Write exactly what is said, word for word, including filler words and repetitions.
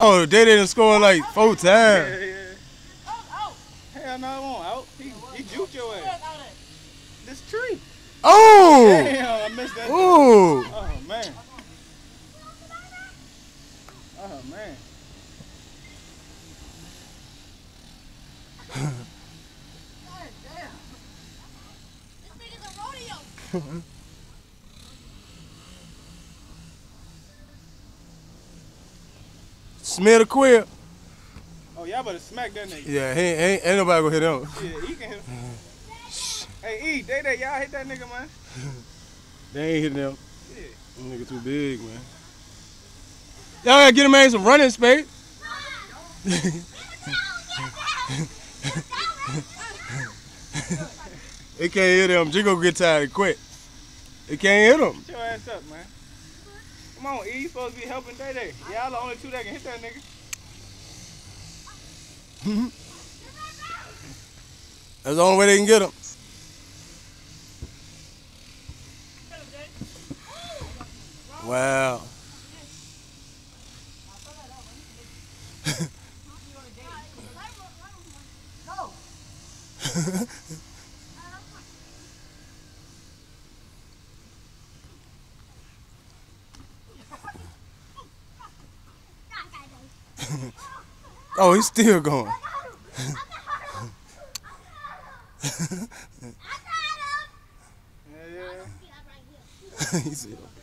Oh, they didn't score like four times. Yeah, yeah. Hell no, it won't out. He, he juked your ass. This tree. Oh! Damn, I missed that. Ooh! Oh, man. Oh, man. Smith or Quip? Oh, y'all better smack that nigga. Yeah, he ain't, ain't nobody gonna hit him. Yeah, he can hit him. Hey, E, they they y'all hit that nigga, man. They ain't hitting him. Yeah. That nigga too big, man. Y'all gotta get him man some running space. They can't hit him. Jigo get tired and quit. They can't hit him. Get your ass up, man. Come on, E, you supposed to be helping Day Day. Y'all the only two that can hit that nigga. That's the only way they can get him. Wow. Oh, he's still going. Yeah, yeah. He's still.